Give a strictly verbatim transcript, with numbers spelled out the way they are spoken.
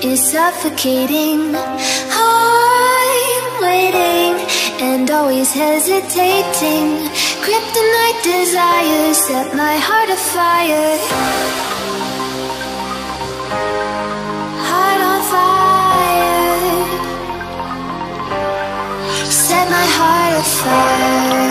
is suffocating. I'm waiting and always hesitating. Kryptonite desires set my heart afire. Heart on fire. Set my heart afire.